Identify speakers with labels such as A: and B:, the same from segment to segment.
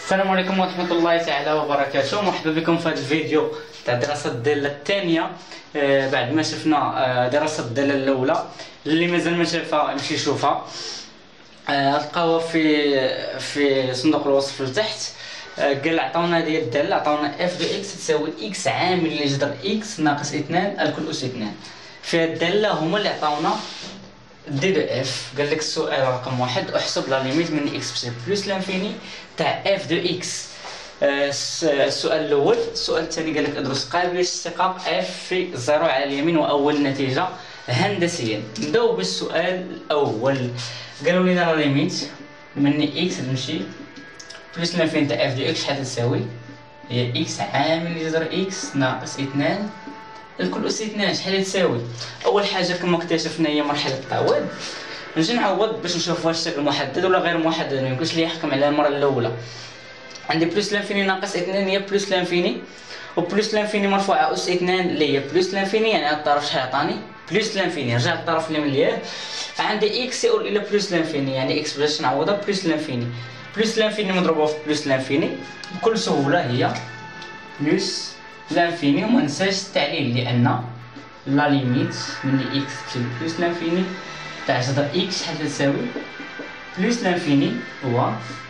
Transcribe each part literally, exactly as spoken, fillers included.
A: السلام عليكم ورحمة الله تعالى وبركاته. مرحبا بكم في هذا الفيديو تاع دراسة الدالة الثانية. آه بعد ما شفنا آه دراسة الدالة الأولى، اللي مازال ما شافها يمشي يشوفها. آه تلقاوها في في صندوق الوصف لتحت. آه قال عطاونا هذه الدالة، عطاونا اف دو اكس تساوي اكس عامل لجذر اكس ناقص اثنان الكل اس اثنان. في الدالة هما اللي عطاونا دي دو اف. قال لك السؤال رقم واحد، احسب لا ليميت من اكس بسي بلس لانفيني تاع اف دو اكس. السؤال الاول. السؤال الثاني قال لك ادرس قابلية اشتقاق اف في زيرو على اليمين واول نتيجة هندسيا. نبداو بالسؤال الاول. قالوا لنا لا ليميت من اكس تمشي بلس لانفيني تاع اف دو اكس شحال تساوي؟ هي اكس عامل لجذر اكس ناقص اثنان الكل اس اثنان. شحال تساوي؟ اول حاجه كما اكتشفنا هي مرحله التعويض. نجي نعوض باش نشوف واش الشكل محدد ولا غير محدد، ما يمكنش لي يحكم على المره الاولى. عندي بلس لانفيني ناقص اثنان هي بلس لانفيني، وبلس لانفيني مرفوعه اس اثنان اللي هي بلس لانفيني، يعني هاد الطرف شحال عطاني؟ بلس لانفيني. رجع للطرف اللي ملياه. عندي اكس يؤول الى بلس لانفيني، يعني اكس باش نعوضها بلس لانفيني. بلس لانفيني مضروبه في بلس لانفيني بكل سهوله هي بلس لانفيني. وما ننساش التعليل، لان لا ليميت من اكس تمشي بلس لانفيني تاع جذر اكس شحال تساوي؟ بلس لانفيني هو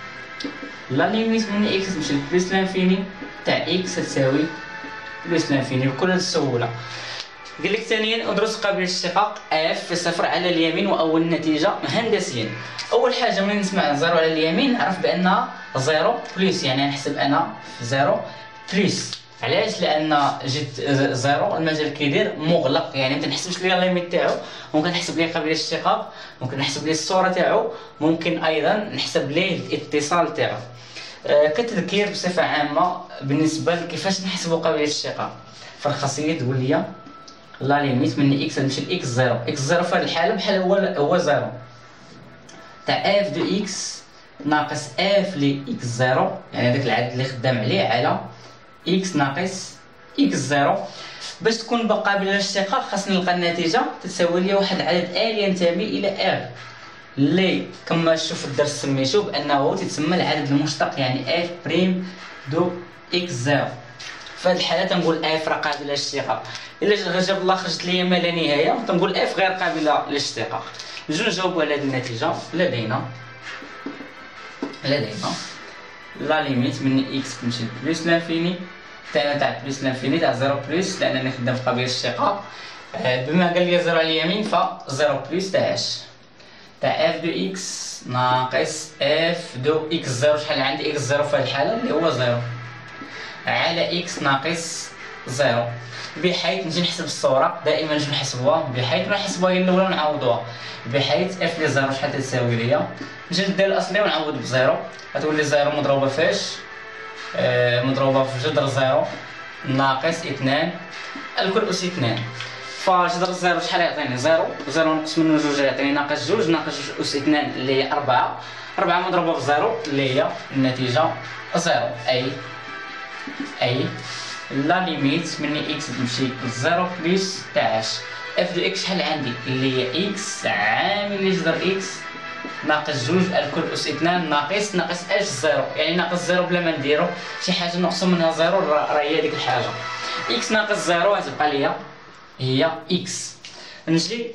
A: لا ليميت من اكس تمشي بلس لانفيني تاع اكس تساوي بلس لانفيني بكل السهوله. قال لك ثانيا ادرس قابلية اشتقاق اف في صفر على اليمين واول نتيجه هندسيا. اول حاجه ملي نسمع زيرو على اليمين نعرف بانها زيرو بلس، يعني نحسب انا زيرو بلس. علاش؟ لان جيت زيرو المجال كيدير مغلق، يعني ما كنحسبش ليه الليميت تاعو، ممكن نحسب ليه قابلية الاشتقاق، ممكن نحسب ليه الصوره تاعو، ممكن ايضا نحسب ليه الاتصال تاعو. آه كتذكير بصفه عامه بالنسبه لكيفاش نحسبوا قابلية الاشتقاق، فالخاصيه تقول لي لا ليميت من اكس تمشي لاكس زيرو. اكس زيرو في هذه الحاله بحال هو هو زيرو تاع اف دو اكس ناقص اف ل اكس زيرو، يعني هذاك العدد اللي خدام عليه على اكس ناقص اكس زيرو. باش تكون قابله للاشتقاق خاصني نلقى النتيجه تساوي لي واحد العدد آلي ينتمي الى ار، اللي كما شوف الدرس سميتو بانه تتسمى العدد المشتق، يعني اف بريم دو اكس زيرو. في هذه الحاله تنقول اف راه قابله للاشتقاق. الا جاب الله خرجت لي ما لا نهايه تنقول اف غير قابله للاشتقاق. نجيو نجاوبوا على هذه النتيجه. لدينا لدينا لا ليميت من اكس تمشي بلس لانفيني تاع تاع بلس لانفيني تاع زيرو بلس، لانني خدام في قابلية الاشتقاق. بما قال لي زيرو على اليمين ف زيرو بلس تاع اش تاع اف دو اكس ناقص اف دو اكس زيرو. شحال عندي اكس زيرو في هذه الحاله اللي هو زيرو على اكس ناقص زيرو، بحيث نجي نحسب الصوره دائما نجي نحسبوها بحيث ما نحسبوها هي الاولى ونعوضوها، بحيث اف لي زيرو شحال تساوي ليا. نجي ندير الاصلي ونعوض بزيرو، غتولي زيرو مضروبه فاش؟ آه مضروبه في جذر زيرو ناقص اثنان الكل اس اثنان. فجذر زيرو شحال يعطيني؟ زيرو. زيرو نقص منه جوج يعطيني ناقص جوج، ناقص جوج اس اثنان اللي هي أربعة. أربعة مضروبه في زيرو اللي هي النتيجه زيرو. اي اي لا ليميت من اكس تمشي زيرو بلس تاع اش اف دو اكس شحال عندي؟ اللي هي اكس عامل لجذر اكس ناقص جوج الكل اس اثنان ناقص ناقص اش زيرو، يعني ناقص زيرو بلا ما نديرو شي حاجه نقصو منها زيرو راه هي ديك الحاجه. اكس ناقص زيرو غتبقى ليا هي اكس. نجي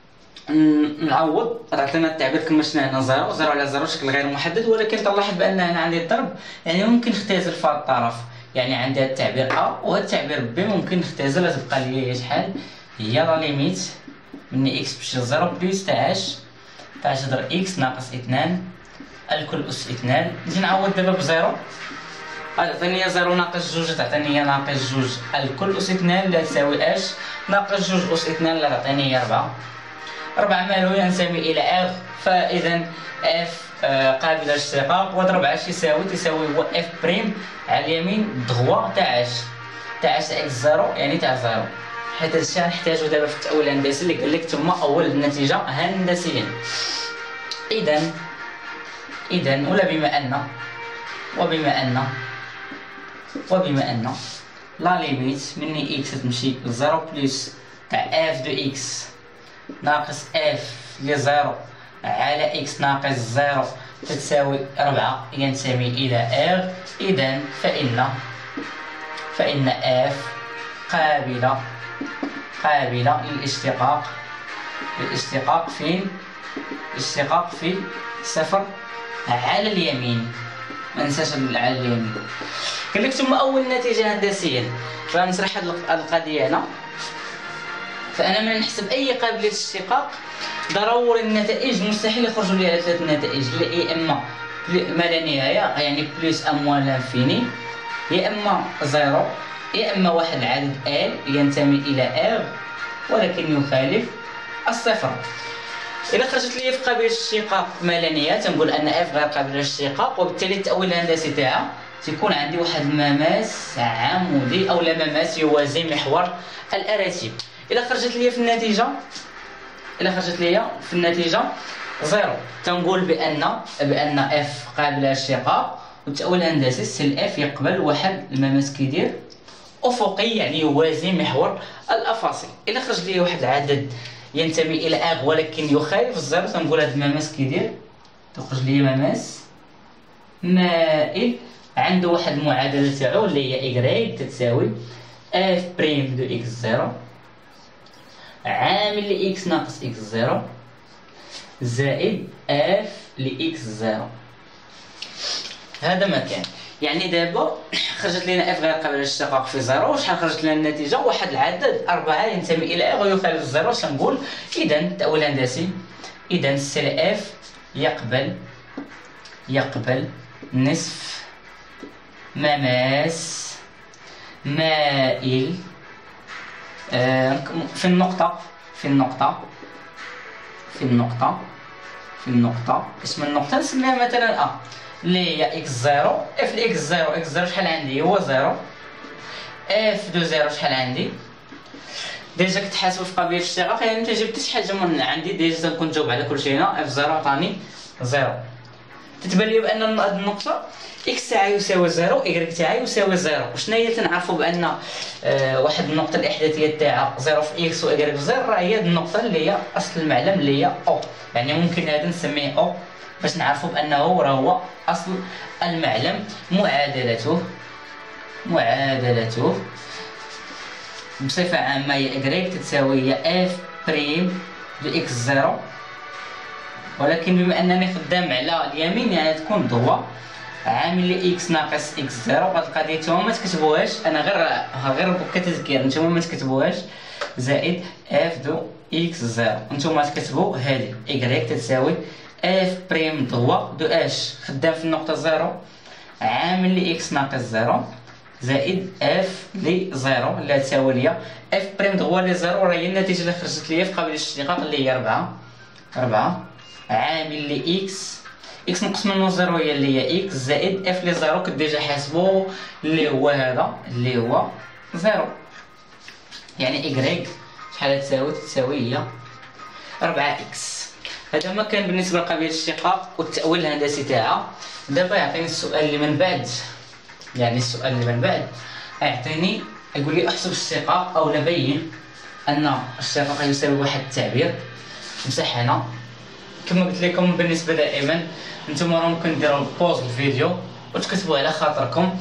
A: نعوض، عطينا التعبير كما شفنا هنا زيرو. زيرو على زيرو شكل غير محدد، ولكن تلاحظ بان هنا عندي الضرب، يعني ممكن نختزل في الطرف، يعني عندي هذا التعبير ا وهذا التعبير بي ممكن نختزل. تبقى لي هي شحال؟ هي لا ليميت من اكس تمشي زيرو بلس تاع اش تاع جذر اكس ناقص اثنان الكل اس اثنان. نجي نعوض دابا بزيرو، غتعطيني هي زيرو ناقص جوج تعطيني هي ناقص جوج الكل اس اثنان اللي تساوي اش ناقص جوج اس اثنان اللي تعطيني هي أربعة. أربعة مالو ينتمي الى اف، فاذا اف آه قابله للاشتقاق. واضرب اش يساوي؟ تساوي هو اف بريم على اليمين دغوا تاع اش تاع اش اكس زيرو، يعني تاع زيرو. حيت هادشي غنحتاجو دابا في التأويل الهندسي اللي قال لك تما اول النتيجه هندسيا. اذا اذا ولا بما ان وبما ان وبما ان لا ليميت من اكس تمشي زيرو بلس تاع اف دو اكس ناقص اف لزيرو على اكس ناقص زيرو تتساوي أربعة ينتمي إلى إغ. إذن فإن فإن اف قابلة قابلة للاشتقاق الاشتقاق في الاشتقاق في صفر على اليمين. ما ننساش على اليمين. قال لك ثم أول نتيجة هندسيا. فنشرح هذه القضية هنا. فأنا من نحسب أي قابلية اشتقاق ضروري النتائج مستحيل يخرجوا لي على ثلاث نتائج، يا إما ما لا نهاية يعني بلس أموال لانفيني، يا إما زيرو، يا إما واحد العدد ال ينتمي إلى إغ ولكن يخالف الصفر. إذا خرجت لي في قابلية الاشتقاق ما لا نهاية تنقول أن اف غير قابلة للاشتقاق، وبالتالي التأويل الهندسي تاعها تيكون عندي واحد المماس عمودي أو لا مماس يوازي محور الأراتب. إذا خرجت لي في النتيجة إذا خرجت لي في النتيجة زيرو تنقول بأن بأن اف قابلة للاشتقاق، والتأويل الهندسي سي اف يقبل واحد المماس كيدير أفقي يعني يوازي محور الأفاصي. إذا خرج لي واحد العدد ينتمي إلى إغ ولكن يخالف الزيرو تنقول هذا المماس كيدير تخرج لي مماس مائل عنده واحد المعادلة تاعو اللي هي إكغ تتساوي اف بريم دو إكس زيرو عامل لإكس ناقص إكس زيرو زائد اف لإكس زيرو. هذا ما كان. يعني دابا خرجت لنا اف غير قابله للاشتقاق في زيرو. شحال خرجت لنا النتيجه؟ واحد العدد أربعة ينتمي الى اغ ويخالف الزيرو. شنقول اذا التأويل الهندسي اذا سي اف يقبل يقبل نصف مماس مائل آه في النقطه في النقطه في النقطه في النقطه اسم النقطه نسميها مثلا ا اللي هي اكس زيرو. اف لاكس زيرو اكس زيرو شحال عندي؟ هو زيرو. اف دو زيرو شحال عندي؟ ديجا كنت حاسب في قابلية الاشتقاق يعني ما جبتش حاجه من عندي ديجا تنكون نجاوب على كل شيء هنا. اف زيرو عطاني زيرو. تتبان لي بان هاد النقطه اكس تاعها يساوي زيرو ايكغ تاعها يساوي زيرو. وشنا هي تنعرفوا بان آه واحد النقطه الاحداثيه تاعها زيرو في اكس وايكغ في زيرو راه هي هاد النقطه اللي هي اصل المعلم اللي هي او. يعني ممكن هذا نسميه او باش نعرفوا بانه راه هو اصل المعلم. معادلته معادلته بصفه عامه هي اكغ تتساوي هي اف بريم دو اكس زيرو، ولكن بما انني خدام على اليمين يعني تكون ضوء عامل لي اكس ناقص اكس زيرو. هاد القضيه نتوما ما تكتبوهاش، انا غير غير كتذكير نتوما ما تكتبوهاش. زائد اف دو اكس زيرو نتوما تكتبوا هذه اكغ تتساوي اف بريم ضوء دو اش خدام في النقطه زيرو عامل لي اكس ناقص زيرو زائد اف لي زيرو اللي تساوي لي اف بريم ضوء لي زيرو راه هي النتيجه اللي خرجت لي في قابلية الاشتقاق اللي هي أربعة أربعة عامل لي اكس اكس نقص منه زيرو هي اللي هي اكس زائد اف لي زيرو كنت ديجا حاسبو اللي هو هذا اللي هو زيرو. يعني اكغ شحال تساوي؟ تساوي هي أربعة اكس. هذا ما كان بالنسبه لقابلية الاشتقاق والتأويل الهندسي تاعها. دابا يعطيني السؤال اللي من بعد، يعني السؤال اللي من بعد يعطيني يقول لي احسب الاشتقاق او نبين ان الاشتقاق يساوي واحد التعبير. نمسح هنا كما قلت لكم بالنسبه دائما نتوما راه ممكن ديروا بوز الفيديو وتكتبوا على خاطركم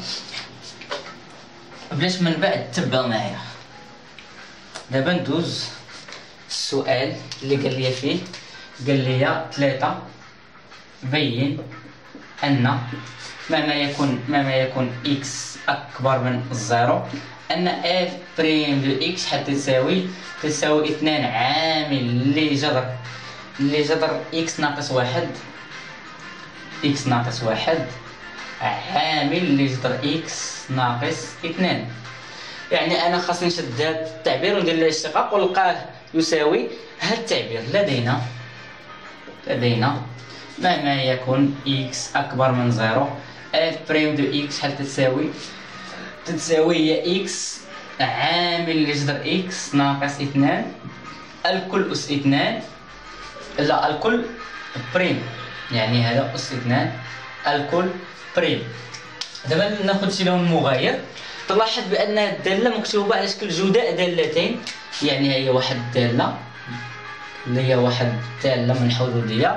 A: بلاش من بعد تبعوا معايا. دابا ندوز السؤال اللي قال لي فيه قال لي ثلاثة بين ان مهما يكون مهما يكون اكس اكبر من الزيرو ان اف بريم دو اكس حتى تساوي تساوي اثنان عامل لجذر لجذر اكس ناقص واحد اكس ناقص واحد عامل لجذر اكس ناقص اثنان. يعني انا خاصني نشد هذا التعبير وندير له اشتقاق ونلقاه يساوي هذا التعبير. لدينا لدينا مهما يكون اكس اكبر من زيرو اف بريم دو اكس حتى تساوي تتساوي هي اكس عامل لجذر اكس ناقص اثنان الكل اس اثنان لا الكل بريم، يعني هذا اس اثنان الكل بريم. دابا ناخذ شي لون مغاير. تلاحظ بان الداله مكتوبه على شكل جداء دالتين، يعني هي واحد الداله اللي هي واحد الداله من حدوديه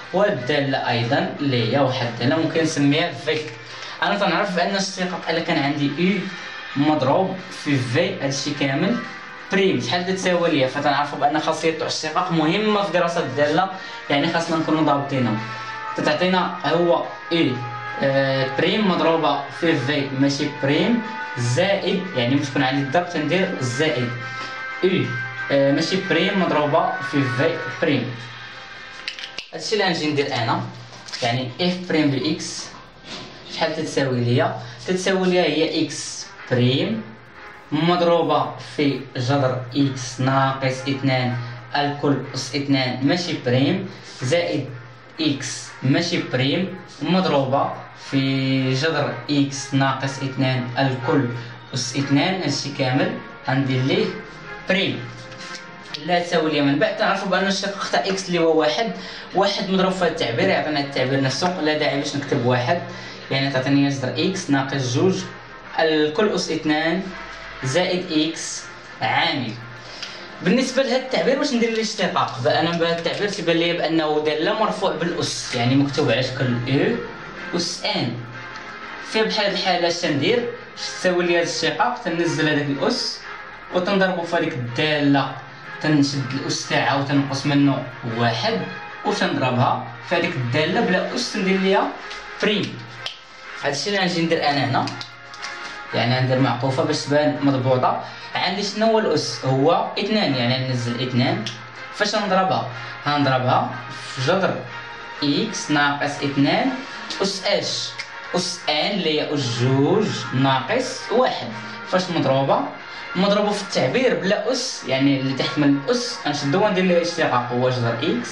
A: والداله ايضا اللي هي واحد الداله ممكن نسميها في. انا تنعرف بان الاشتقاق الا كان عندي اي مضروب في في هادشي كامل بريم شحال تساوي ليا، فتنعرفوا بان خاصيه الاشتقاق مهمه في دراسه الداله، يعني خاصنا نكونوا ضابطينها. تعطينا هو اي آه بريم مضروبه في في ماشي بريم زائد، يعني باش تكون عندي الضرب تندير زائد اي آه ماشي بريم مضروبه في في بريم. هادشي اللي غنجي ندير انا، يعني اف بريم دو اكس شحال تتساوي ليا؟ تتساوي ليا هي اكس بريم مضروبه في جذر اكس ناقص اثنان الكل أس اثنان ماشي بريم زائد اكس ماشي بريم مضروبه في جذر اكس ناقص اثنان الكل أس اثنان. هادشي كامل غندير ليه بريم لا تساوي ليا. من بعد تعرفوا بان الشقيق تاع اكس اللي هو واحد، واحد مضروب في هذا التعبير يعطينا التعبير نفسه، لا داعي باش نكتب واحد، يعني تعطيني جذر اكس ناقص جوج الكل أس اثنان زائد اكس عامل. بالنسبه لهذا التعبير باش ندير الاشتقاق، انا بهذا التعبير تيبان لي بانه داله مرفوع بالاس، يعني مكتوب على شكل او اس ان. في بحال الحاله اش ندير؟ تساوي لي هذا الاشتقاق تنزل هذاك الاس وتنضربو في هذيك الداله، تنشد الاس تاعها وتنقص منه واحد وتنضربها في هذيك الداله بلا اس ندير ليها بريم. هادشي اللي غنجي ندير انا هنا، يعني ندير معطوفه باش تبان مضبوطه. عندي شنو هو الاس؟ هو اثنان، يعني ننزل اثنان. فاش نضربها؟ غنضربها في جذر اكس ناقص اثنان اس اش اس ان اللي هي اس جوج ناقص واحد. فاش مضروبه؟ مضروبه في التعبير بلا اس، يعني اللي تحت من الاس غنشدو وندير ليه اشتقاق، هو جذر اكس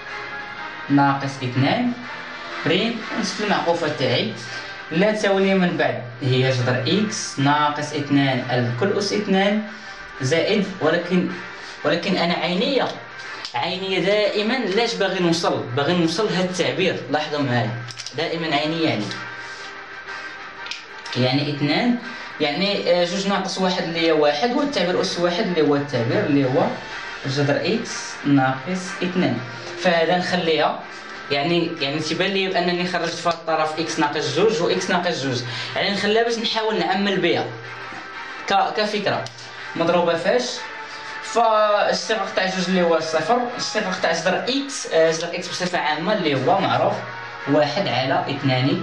A: ناقص اثنان بريم ونشد المعطوفه تاعي لا تساوي لي من بعد هي جذر اكس ناقص اثنان الكل اس اثنان زائد، ولكن ولكن انا عينيه عينيه دائما لاش باغي نوصل باغي نوصل لهذا التعبير. لاحظوا معايا دائما عينيه، يعني يعني اثنان يعني جوج ناقص واحد اللي هي واحد، والتعبير اس واحد اللي هو التعبير اللي هو جذر اكس ناقص اثنان. فهذا نخليها، يعني يعني تيبان لي بانني خرجت في الطرف اكس ناقص جوج و اكس ناقص جوج، يعني نخليها باش نحاول نعمل بها كفكره مضروبه فاش فالاشتقاق تاع جوج اللي هو صفر، الاشتقاق تاع جذر اكس جذر اكس بصفه عامه اللي هو معروف واحد على اثنان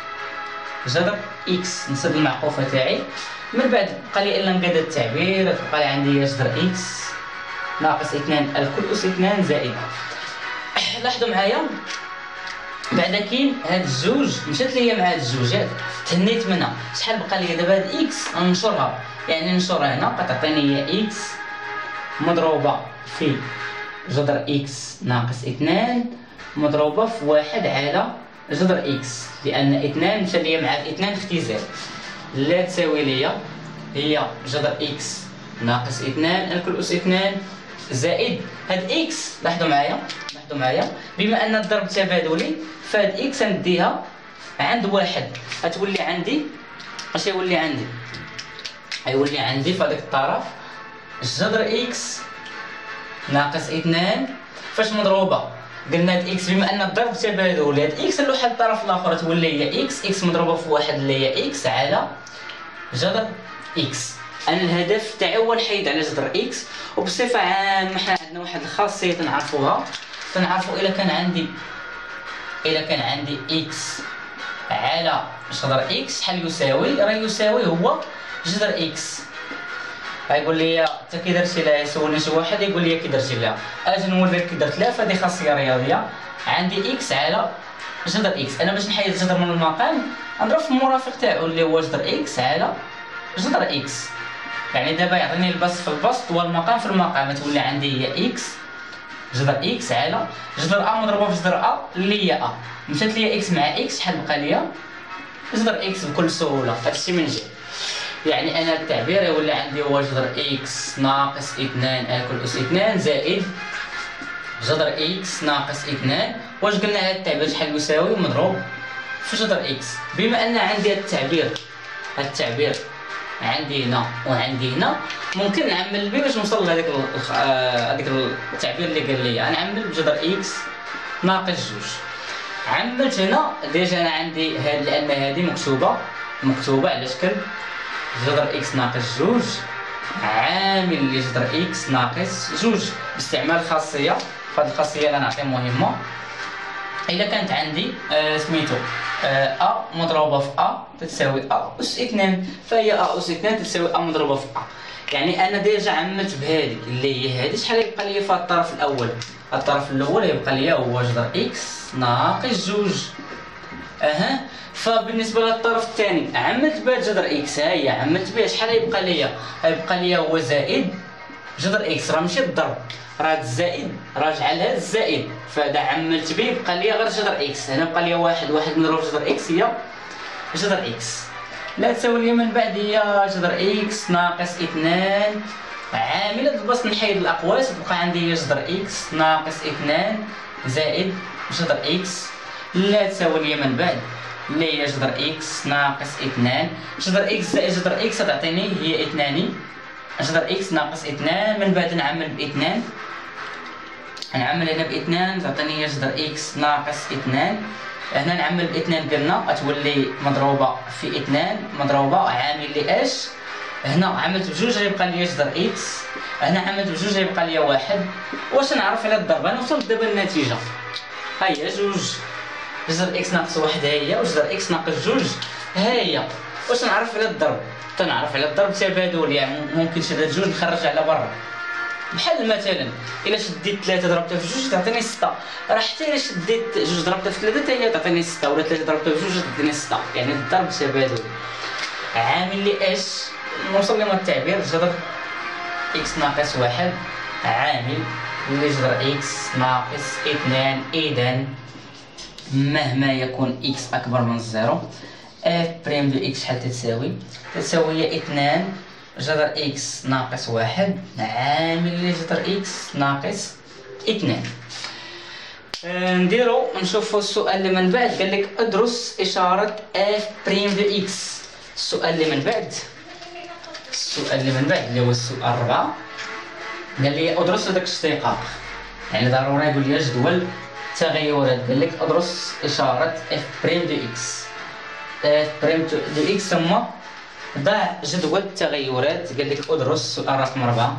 A: جذر اكس. نصب المعطوفه تاعي، من بعد بقى لي الا نقاد التعبير، بقى لي عندي جذر اكس ناقص اثنان الكل اس اثنان زائد. لاحظوا معايا بعدا كاين هاد الزوج مشات ليا مع هاد الزوجات تهنيت منها، شحال بقى لي دابا هاد اكس ننشرها، يعني ننشرها هنا كتعطيني هي اكس مضروبه في جذر اكس ناقص اثنان مضروبه في واحد على جذر اكس، لان اثنان مشى ليا مع اثنان اختزال لا تساوي ليا هي جذر اكس ناقص اثنان الكل اس اثنان زائد هاد اكس. لاحظوا معايا لاحظوا معايا بما ان الضرب تبادلي فهاد اكس نديها عند واحد، غتولي عندي اش يولي عندي؟ غيولي عندي في هذاك الطرف جذر اكس ناقص اثنان فاش مضروبه قلنا هاد اكس بما ان الضرب تبادلي هاد اكس نلوحها للطرف الاخر تولي هي اكس اكس مضروبه في واحد اللي هي اكس على جذر اكس. انا الهدف تاعي هو نحيد على جذر اكس، وبصفه عامه حنا عندنا واحد الخاصيه تنعرفوها، تنعرفوا الا كان عندي الا كان عندي اكس على جذر اكس شحال يساوي؟ راه يساوي هو جذر اكس. غايقول لي انت كي درتي لها يسولني شي واحد يقول لي كي درتي لها، اجي نوريك كي درت لها. فهذه خاصيه رياضيه، عندي اكس على جذر اكس. انا باش نحيد الجذر من المقام نضرب في المرافق تاعو اللي هو جذر اكس على جذر اكس، يعني دابا يعطيني البسط في البسط والمقام في المقام، تولي عندي هي اكس جذر اكس على جذر ا مضروبه في جذر ا اللي هي ا. مشات ليا اكس مع اكس شحال بقى ليا؟ جذر اكس بكل سهوله. هادشي من جهه، يعني انا التعبير يولي عندي هو جذر اكس ناقص اثنان الكل اس اثنان زائد جذر اكس ناقص اثنان. واش قلنا هذا التعبير شحال يساوي؟ مضروب في جذر اكس. بما ان عندي هذا التعبير هذا التعبير عندي هنا وعندي هنا، ممكن نعمل به باش نوصل لهذاك هذاك التعبير اللي قال لي نعمل بجذر اكس ناقص جوج. عملت هنا ديجا انا عندي هاد لان هادي مكتوبه مكتوبه على شكل جذر اكس ناقص جوج عامل لجذر اكس ناقص جوج باستعمال خاصيه. فهاد الخاصيه اللي نعطي مهمه. الا كانت عندي آه سميتو آه ا مضروبه في ا تساوي ا اس اثنان، فهي ا اس اثنان تساوي ا مضروبه في ا. يعني انا ديجا عملت بهذه اللي هي هذه. شحال يبقى لي في الطرف الاول؟ الطرف الاول يبقى لي هو جذر اكس ناقص جوج. اها فبالنسبه للطرف الثاني عملت بهذا جذر اكس، ها هي عملت بها. شحال يبقى لي؟ يبقى لي هو زائد جذر اكس، راه ماشي الضرب، راه الزائد راجع لهذا الزائد، فهذا عملت به يبقى لي غير جذر اكس. هنا بقى لي واحد واحد مضروب جذر اكس هي جذر اكس لا تساوي لي من بعد هي جذر اكس ناقص اثنان عامل. بس نحيد الاقواس بقى عندي هي جذر اكس ناقص اثنان زائد جذر اكس لا تساوي لي من بعد اللي هي جذر اكس ناقص اثنان. جذر اكس زائد جذر اكس تعطيني هي اثنان. جذر اكس ناقص اثنان من بعد نعمل باثنان، نعمل هنا باثنان تعطيني هي جذر اكس ناقص اثنان. هنا نعمل باثنان ديالنا تولي مضروبه في اثنان مضروبه عامل لي اش. هنا عملت بجوج غيبقى لي جذر اكس، هنا عملت بجوج غيبقى لي واحد. واش نعرف على الضرب؟ انا وصلت دابا النتيجه ها هي جوج جذر اكس ناقص واحد ها هي، وجذر اكس ناقص جوج ها هي. واش نعرف على الضرب؟ تنعرف على الضرب تبادل، يعني ممكن شدت جوج نخرج على برا. بحال مثلا الا شديت ثلاثة ضربتها في جوج تعطيني ستة، راه حتى الا شديت جوج ضربتها في ثلاثة حتى هي تعطيني ستة، ولا ثلاثة ضربتها في جوج تعطيني ستة. يعني الضرب تبادل عامل لي اش. نوصل لما التعبير جذر اكس ناقص واحد عامل لجذر اكس ناقص اثنان. اذا مهما يكون اكس اكبر من الزيرو اف بريم دو اكس شحال تتساوي؟ تتساوي هي اثنان جذر اكس ناقص واحد عامل لجذر اكس ناقص اثنان. آه نديرو نشوفو السؤال اللي من بعد. قال لك ادرس اشاره اف بريم دو اكس. السؤال اللي من بعد السؤال اللي من بعد اللي هو السؤال أربعة قال لي ادرس داك الاشتقاق، يعني ضروري يقول لي جدول تغيرات. قال لك ادرس اشاره اف بريم دو اكس اف بريم دو اكس ثم ضع جدول التغيرات. قال لك ادرس سؤال رقم أربعة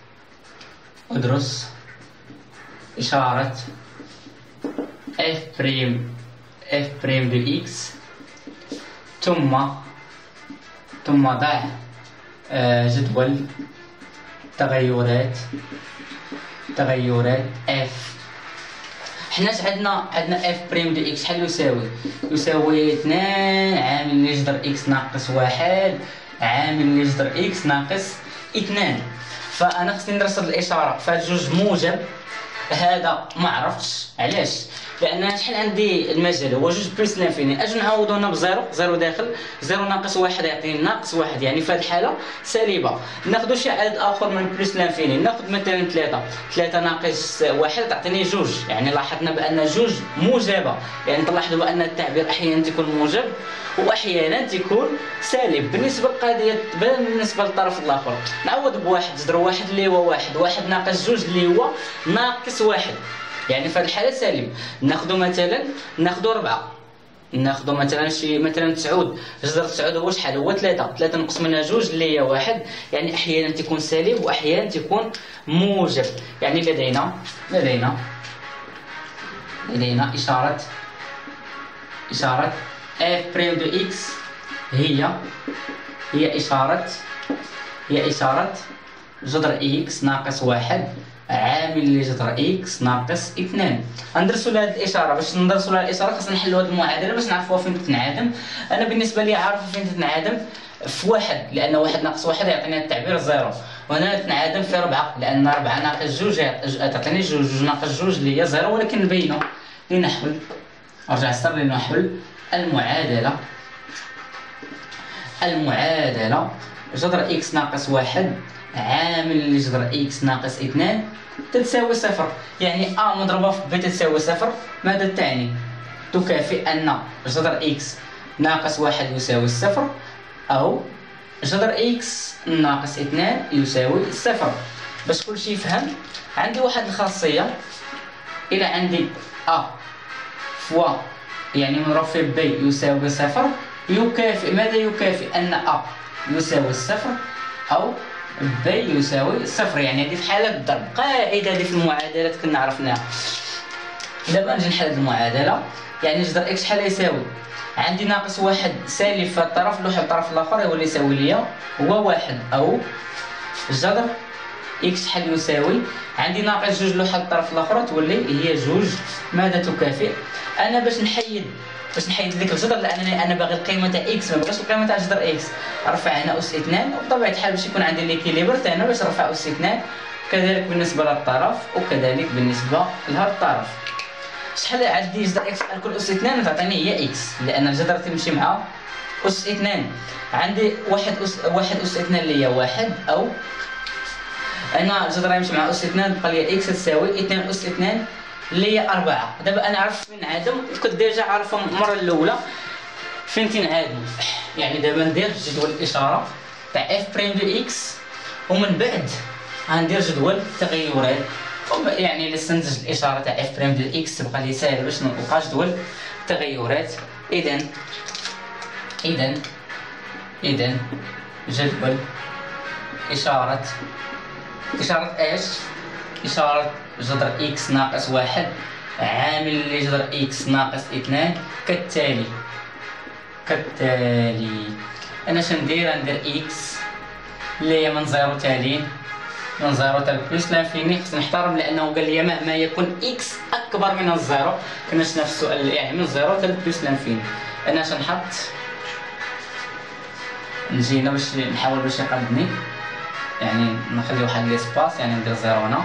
A: ادرس اشاره اف بريم اف بريم دو اكس ثم ثم ضع جدول تغيرات تغيرات اف. حناش عندنا عندنا اف بريم دو اكس شحال يساوي؟ يساوي اثنان عامل لجذر اكس ناقص واحد عامل لجذر اكس ناقص اثنان. فانا خصني نرصد الاشاره فهاد جوج موجب. هذا ما عرفتش علاش، لان شحال عندي المجال هو جوج بلس لانفيني. اجي نعوضو هنا بزيرو، زيرو داخل، زيرو ناقص واحد يعطيني ناقص واحد، يعني في هذه الحاله سالبه. ناخذ شي عدد اخر من بلس لانفيني، ناخذ مثلا ثلاثة، ثلاثة ناقص واحد تعطيني جوج. يعني لاحظنا بان جوج موجبه، يعني تلاحظوا بان التعبير احيانا تكون موجب واحيانا تكون سالب. بالنسبه للقضيه بالنسبه للطرف الاخر نعوض بواحد، جذر واحد اللي هو واحد، واحد ناقص جوج اللي هو ناقص واحد، يعني في هذه الحاله سالب. ناخذ مثلا ناخذ أربعة، ناخذ مثلا شي مثلا تسعود، جذر تسعود هو شحال؟ هو ثلاثة، ثلاثة نقص منها جوج اللي هي واحد، يعني احيانا تكون سالب واحيانا تكون موجب. يعني لدينا لدينا لدينا اشاره اشاره اف بريم دو اكس هي هي اشاره هي اشاره جذر اكس ناقص واحد عامل لجذر اكس ناقص اثنان. ندرسوا لهاد الاشاره. باش ندرسوا لها الاشاره خاصنا نحلوا هاد المعادله باش نعرفوها فين تتنعدم. انا بالنسبه لي عارف فين تتنعدم في واحد، لان واحد ناقص واحد يعطيني التعبير زيرو، وهنا تنعدم في ربعة لان ربعة ناقص جوج تعطيني جوج، جوج ناقص جوج اللي هي زيرو. ولكن نبينو لنحل، ارجع السر لنحل المعادله. المعادله جذر اكس ناقص واحد عامل لجذر اكس ناقص اثنان تتساوي صفر. يعني ا مضروبه في ب تتساوي صفر. ماذا تعني؟ تكافئ ان جذر اكس ناقص واحد يساوي صفر، او جذر اكس ناقص اثنان يساوي صفر. باش كلشي يفهم عندي واحد الخاصيه الى عندي ا فوا يعني مضروب في بي يساوي صفر يكافئ ماذا يكافئ ان ا يساوي صفر او بي يساوي صفر، يعني هذه في حالة الضرب. قاعدة هذه في المعادلات كنا عرفناها. دابا نجي نحل المعادلة، يعني جذر اكس شحال يساوي؟ عندي ناقص واحد سالب في الطرف لوح الطرف الاخر يولي يساوي ليا هو واحد، او جذر اكس شحال يساوي؟ عندي ناقص جوج لوح الطرف الاخر تولي هي جوج ماذا تكافئ؟ انا باش نحيد باش نحيد ديك الجذر لانني انا باغي القيمه تاع اكس ما بغيتش القيمه تاع جذر اكس، نرفع هنا اس اثنان وبطبيعه الحال باش يكون عندي ليكيليبر تاع هنا باش نرفع اس اثنان، كذلك بالنسبه للطرف وكذلك بالنسبه لهذا الطرف. شحال عندي جذر اكس على كل اس اثنان تعطيني هي اكس لان الجذر تمشي مع اس اثنان. عندي واحد اس واحد اس اثنان اللي هي واحد، او انا الجذر يمشي مع اس اثنان تبقى لي اكس تساوي اثنان اس اثنان اللي هي أربعة. دابا أنا عرفت فين نعادم، كنت ديجا عارفها المرة الأولى فين تنعادم. يعني دابا ندير جدول الإشارة تاع اف بريم دو إكس ومن بعد غندير جدول التغيرات، يعني نستنتج الإشارة تاع اف بريم دو إكس تبقى لي ساهلة باش نلقى جدول التغيرات. إذا إذا إذا جدول إشارة إشارة اش؟ إشارة جذر اكس ناقص واحد عامل لجذر اكس ناقص اثنان كالتالي كالتالي انا شندير؟ ندير اكس اللي هي من زيرو تالين من زيرو تال بلس لانفيني. خصني نحترم لانه قال لي مهما يكون اكس اكبر من الزيرو، كنا شفنا في السؤال يعني من زيرو تال بلس لانفيني. انا شنحط نجي هنا باش نحاول باش يقدني، يعني نخلي واحد ليسباس، يعني ندير زيرو هنا.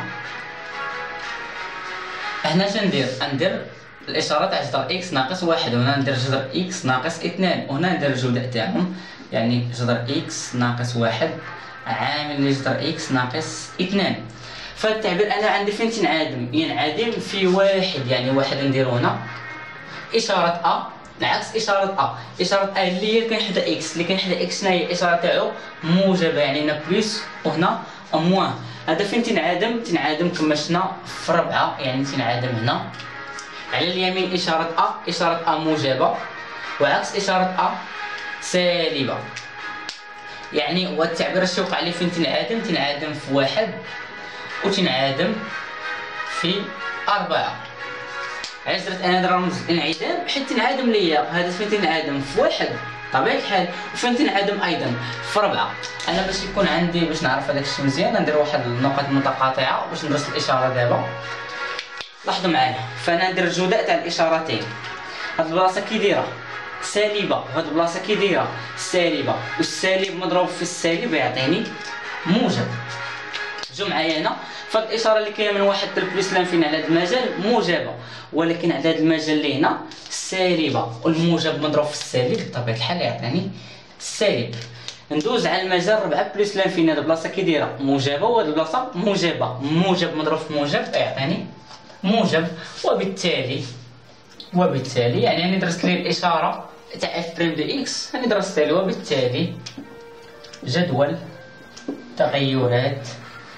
A: هنا شندير؟ ندير الاشاره تاع جذر اكس ناقص واحد، وهنا ندير جذر اكس ناقص اثنان، وهنا ندير الجداء تاعهم يعني جذر اكس ناقص واحد عامل لجذر اكس ناقص اثنان. فالتعبير انا عندي فين تنعادم؟ ينعدم في واحد، يعني واحد نديرو هنا اشاره ا العكس اشاره ا، اشاره ا اللي هي كاين حدا اكس، اللي كاين حدا اكس هنا هي الاشاره تاعو موجبه، يعني هنا بلس وهنا موان. هذا فين تنعادم؟ تنعادم كما شفنا في ربعة، يعني تنعادم هنا على اليمين اشاره ا اشاره ا موجبه وعكس اشاره ا سالبه. يعني والتعبير اش يوقع لي فين تنعادم؟ تنعادم في واحد وتنعادم في أربعة. علاش درت انا هذا الرمز الانعدام؟ حيت تنعادم ليا هذا فين تنعادم في واحد طبيعة الحال، وفين تنعدم ايضا في ربعة. انا باش يكون عندي باش نعرف هذاك الشيء مزيان ندير واحد النقط متقاطعه باش ندرس الاشاره دابا. لاحظوا معايا، فانا ندير الجداء تاع الاشارتين. هاد البلاصه كي دايره سالبه وهاد البلاصه كي دايره سالبه، والسالب مضروب في السالب يعطيني موجب. جو معايا هنا فهاد الاشاره اللي كاينه من واحد حتى لبلس لانفين على هذا المجال موجبه، ولكن على هذا المجال اللي هنا سالبه، والموجب مضروب في السالب بطبيعه الحال يعطيني السالب. ندوز على المجال ربعة بلس لانفين، هاد البلاصه كي دايره موجبه وهاد البلاصه موجبه، موجب مضروب في موجب يعطيني موجب. وبالتالي وبالتالي يعني انا درست لي الاشاره تاع اف بريم دو اكس انا درست لي، وبالتالي جدول تغيرات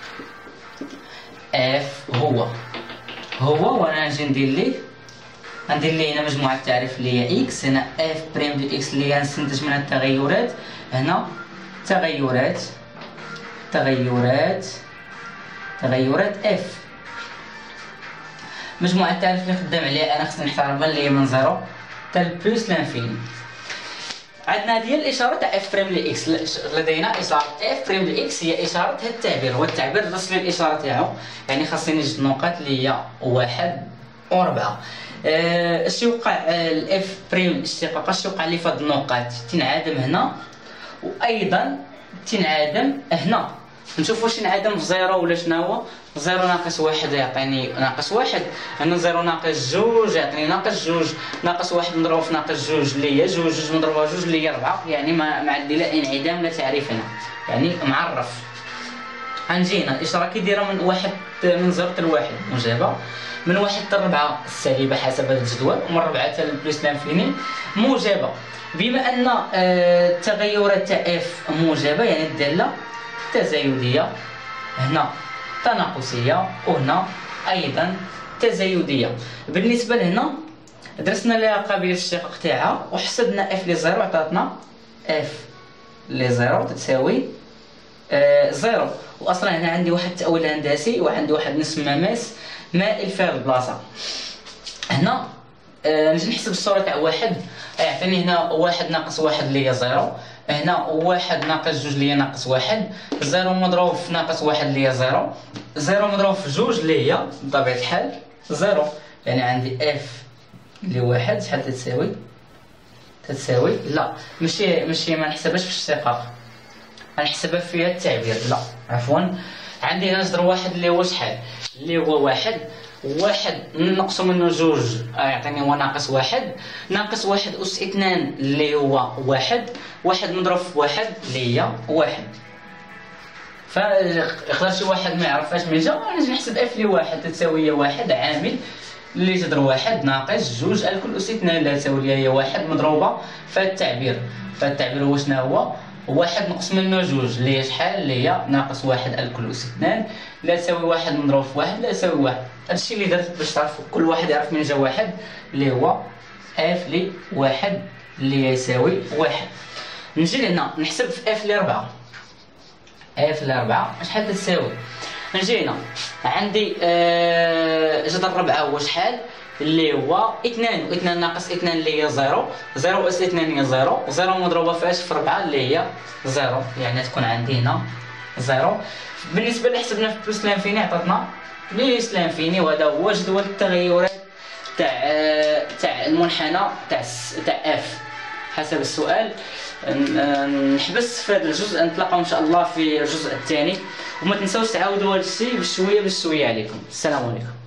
A: اف هو هو وانا نجي ندير ليه ندير ليه هنا مجموعه التعريف اللي هي اكس، هنا اف بريم دو اكس اللي غنستنتج منها التغيرات، هنا تغيرات تغيرات تغيرات اف. مجموعه التعريف اللي خدام عليها انا خصني نحترمها اللي هي من زيرو حتى بلس لانفيني. عندنا هذه الاشاره تاع اف بريم ل اكس، لدينا اشاره اف بريم ل اكس هي اشاره هذا التعبير، هو التعبير درس لي الاشاره تاعو، يعني خاصني نجد نقاط اللي هي واحد وأربعة. اش يوقع الاف بريم الاشتقاق اش يوقع لي في هاد النقاط؟ تنعدم هنا وايضا تنعدم هنا. نشوف واش ينعدم في زيرو ولا شنو هو. زيرو ناقص واحد يعطيني ناقص واحد، هنا زيرو ناقص جوج يعطيني ناقص جوج، ناقص واحد مضروب في ناقص جوج اللي هي جوج، جوج مضروبة جوج اللي هي ربعة، يعني ما ما عندي لا انعدام لا تعريف هنا، يعني معرف. غنجي هنا الاشاره كي دايره من واحد من زيرو حتى لواحد موجبه، من واحد حتى لربعة سالبه حسب هذا الجدول، ومن ربعة حتى لبلس لانفيني موجبه. بما ان التغيرات تاع اف موجبه يعني الداله تزايديه، هنا تناقصيه وهنا ايضا تزايديه. بالنسبه لهنا درسنا لها قابليه الاشتقاق تاعها وحسبنا اف لي زيرو عطاتنا اف لي زيرو تساوي آه زيرو. واصلا هنا عندي واحد التأويل هندسي وعندي واحد نصف مماس مائل في هذه البلاصه. هنا آه نجي نحسب الصوره تاع واحد، يعطيني هنا واحد ناقص واحد اللي هي زيرو، هنا واحد ناقص جوج اللي هي ناقص واحد، زيرو مضروب في ناقص واحد اللي هي زيرو، زيرو مضروب في جوج اللي هي بطبيعة الحال زيرو. يعني عندي اف اللي واحد شحال تتساوي؟ تتساوي لا ماشي ماشي ما نحسبهاش في الاشتقاق، غنحسبها في التعبير. لا عفوا، عندي هنا جذر واحد اللي هو شحال؟ اللي هو واحد، واحد نقص منه جوج يعطيني هو ناقص واحد، ناقص واحد أس اثنان اللي هو واحد، واحد مضروب في واحد اللي هي واحد. فيقدر شي واحد ما يعرفهاش من جا نجي نحسب اف لي واحد تساوي هي واحد عامل اللي جذر واحد ناقص جوج الكل أس اثنان اللي تساوي هي واحد مضروبة في التعبير. فالتعبير هو شنو هو؟ واحد نقص منه جوج اللي هي شحال؟ اللي هي ناقص واحد الكل أس اثنان لا تساوي واحد مضروب في واحد لا تساوي واحد. هادشي اللي درت باش تعرفوا كل واحد يعرف من جا واحد اللي هو اف لي واحد اللي يساوي واحد. نجي لهنا نحسب في اف لي ربعة، اف لي ربعة شحال تساوي؟ نجي هنا عندي آه جذر ربعة هو شحال؟ اللي هو اثنان، واثنان ناقص اثنان اللي هي زيرو، زيرو أس اثنان هي زيرو، زيرو مضروبة في اش؟ في ربعة اللي هي زيرو، يعني تكون عندي هنا زيرو. بالنسبة اللي حسبنا في بلوس لانفيني عطاتنا بليس لانفيني، وهذا هو جدول التغيرات تاع تاع المنحنى تاع تاع اف حسب السؤال. نحبس في هذا الجزء، نتلاقاو ان شاء الله في الجزء الثاني، وما تنساوش تعاودوا هذا الشيء بشويه بشويه عليكم. السلام عليكم.